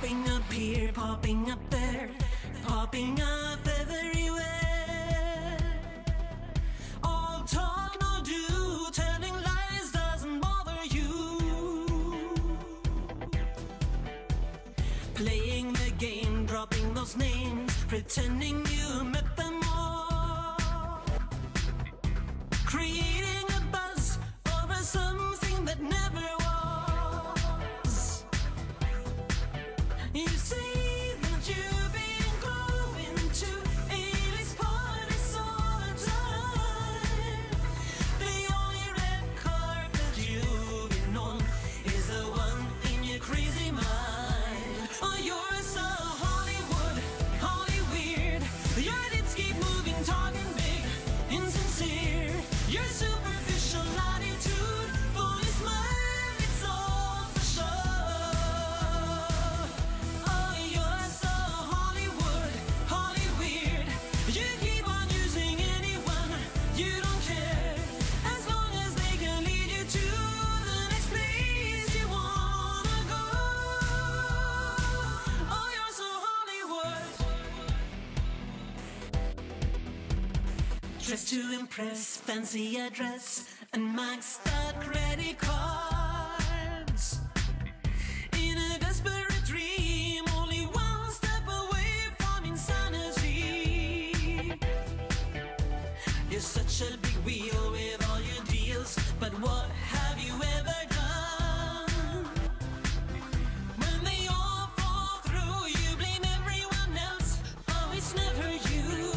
Popping up here, popping up there, popping up everywhere. All talk, no do, telling lies doesn't bother you. Playing the game, dropping those names, pretending you met them all. Creating a buzz over something that never was. You say that you've been going to A-list parties all the time. The only red carpet you've been on is the one in your crazy mind. Oh, you're so Hollywood, Holly weird. Your lips keep moving, talking big, insincere. Your superficial attitude, fully smile, it's all for show. Oh, you're so Hollywood, Holly weird. You keep on using anyone, you don't care, as long as they can lead you to the next place you wanna go. Oh, you're so Hollywood. Dressed to impress, fancy address, and maxed out credit cards. In a desperate dream, only one step away from insanity. You're such a big wheel with all your deals, but what have you ever done? When they all fall through, you blame everyone else. Oh, it's never you.